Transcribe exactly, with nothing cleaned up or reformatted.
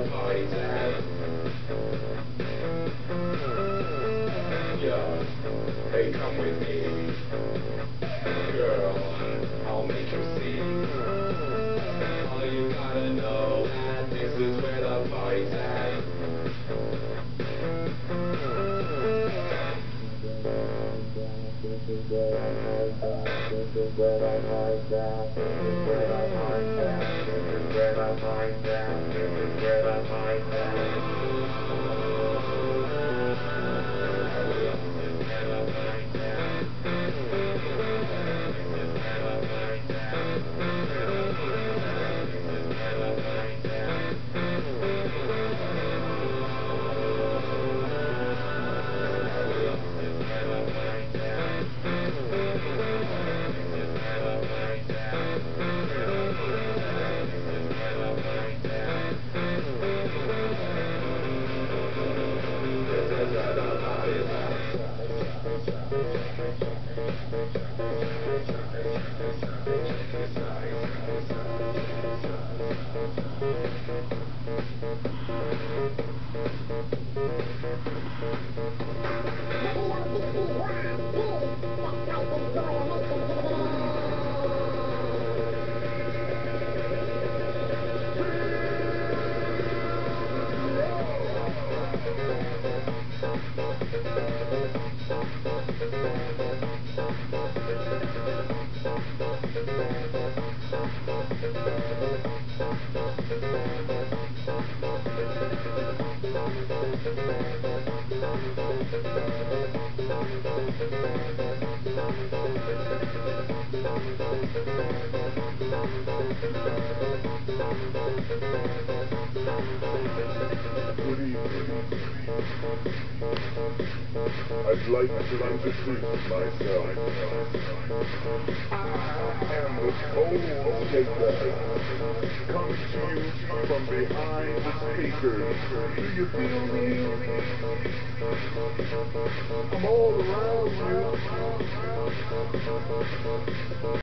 the party's at. Yeah, hey, come with me. Girl, I'll make you see. All you gotta know that this is where the party's at. This is where I like that. This is where I like that. This is where I like that. This is where I like that. This is where I like that. Good evening. I'd like to introduce myself. I am the Soul Shaker, coming to you from behind the speakers. Do you feel me? I'm all around you.